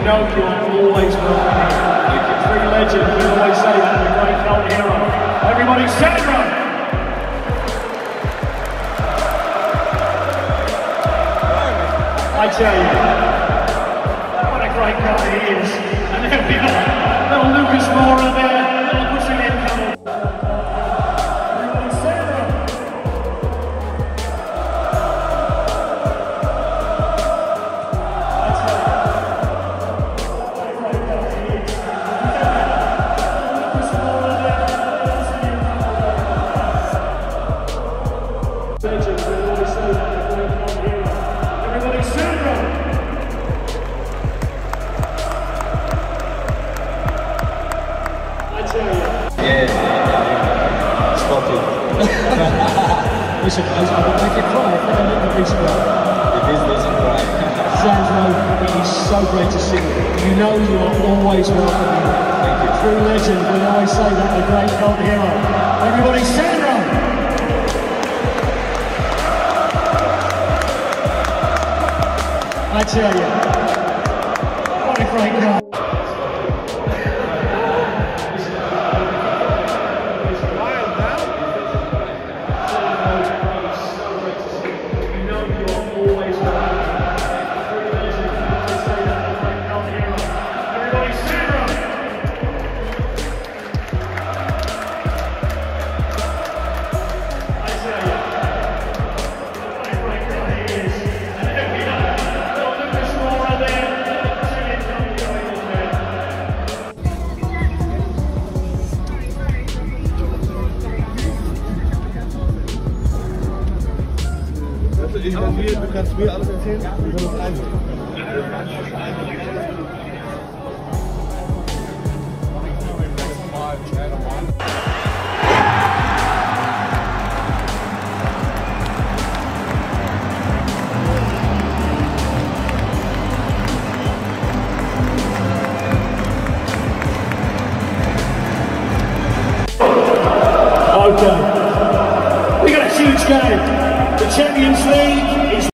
know you're always welcome here. Thank you. True legend, we always say that, the great cult hero. Everybody, Sandra! I tell you, what a great guy he is. And there we are, little Lucas Moura there, little Brazilian couple. Listen, I will make you cry if I don't let the beast cry. It is doesn't cry. Sandro, it is so great to see you. You know you are always welcome here. Thank you. True legend, we always say that, the great cult hero. Everybody, Sandro! I tell you, what a great guy. Du kannst mir alles erzählen? Wir können uns einholen. Okay, we got a huge game. The Champions League.